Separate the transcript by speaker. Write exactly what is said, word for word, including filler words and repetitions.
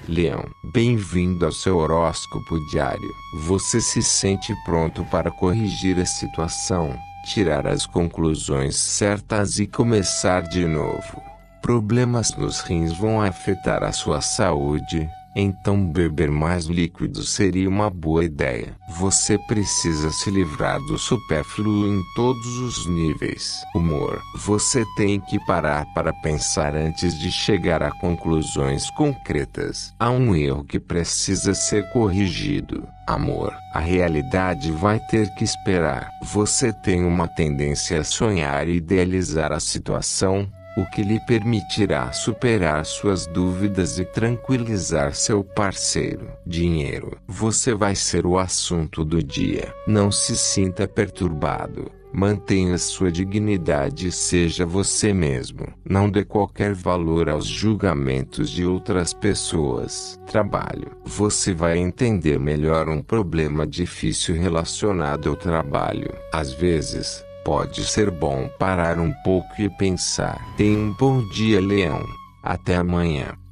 Speaker 1: Leão, bem-vindo ao seu horóscopo diário. Você se sente pronto para corrigir a situação, tirar as conclusões certas e começar de novo. Problemas nos rins vão afetar a sua saúde, então beber mais líquido seria uma boa ideia. Você precisa se livrar do supérfluo em todos os níveis. Humor. Você tem que parar para pensar antes de chegar a conclusões concretas. Há um erro que precisa ser corrigido. Amor. A realidade vai ter que esperar. Você tem uma tendência a sonhar e idealizar a situação, o que lhe permitirá superar suas dúvidas e tranquilizar seu parceiro. Dinheiro. Você vai ser o assunto do dia. Não se sinta perturbado. Mantenha sua dignidade e seja você mesmo. Não dê qualquer valor aos julgamentos de outras pessoas. Trabalho. Você vai entender melhor um problema difícil relacionado ao trabalho. Às vezes, pode ser bom parar um pouco e pensar. Tenha um bom dia, Leão. Até amanhã.